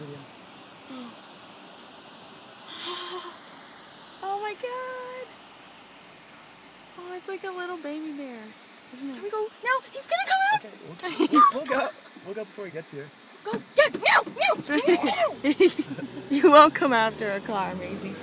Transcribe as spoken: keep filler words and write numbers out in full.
video. Oh my god! Oh, it's like a little baby bear, isn't it? Can we go? No, he's gonna come out! Okay, we'll, we'll go. We'll go before he gets here. Go, get, no, no, no! You won't come after a car, Maisie.